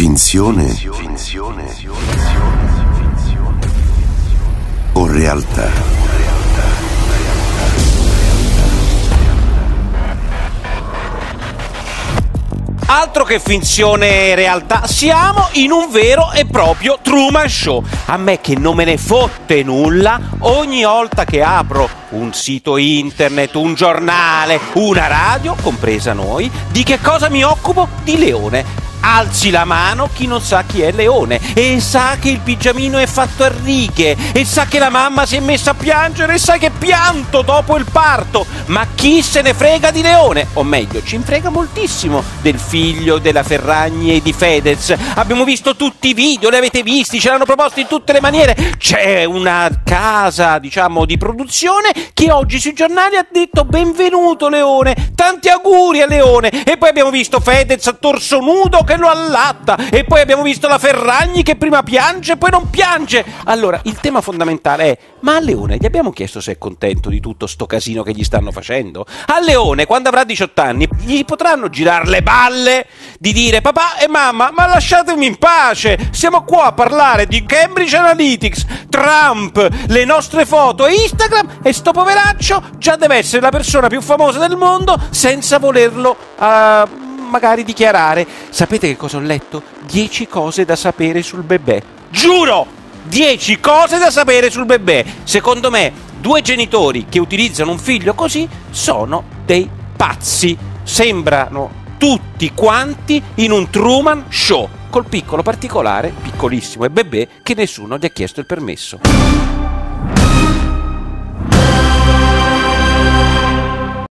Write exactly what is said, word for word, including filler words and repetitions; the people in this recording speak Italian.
Finzione? Finzione? O realtà? Altro che finzione e realtà, siamo in un vero e proprio Truman Show. A me che non me ne fotte nulla, ogni volta che apro un sito internet, un giornale, una radio, compresa noi, di che cosa mi occupo? Di Leone. Alzi la mano chi non sa chi è Leone e sa che il pigiamino è fatto a righe e sa che la mamma si è messa a piangere e sa che pianto dopo il parto. Ma chi se ne frega di Leone? O meglio, ci frega moltissimo del figlio della Ferragni e di Fedez. Abbiamo visto tutti i video, li avete visti, ce l'hanno proposti in tutte le maniere. C'è una casa, diciamo, di produzione che oggi sui giornali ha detto benvenuto Leone, tanti auguri a Leone. E poi abbiamo visto Fedez a torso nudo che lo allatta, e poi abbiamo visto la Ferragni che prima piange e poi non piange. Allora, il tema fondamentale è: ma a Leone gli abbiamo chiesto se è contento di tutto sto casino che gli stanno facendo? A Leone, quando avrà diciotto anni, gli potranno girare le balle di dire: papà e mamma, ma lasciatemi in pace, siamo qua a parlare di Cambridge Analytics, Trump, le nostre foto e Instagram, e sto poveraccio già deve essere la persona più famosa del mondo senza volerlo uh, magari dichiarare. Sapete che cosa ho letto? dieci cose da sapere sul bebè. Giuro! dieci cose da sapere sul bebè. Secondo me, due genitori che utilizzano un figlio così sono dei pazzi. Sembrano tutti quanti in un Truman Show, col piccolo particolare, piccolissimo e bebè, che nessuno gli ha chiesto il permesso.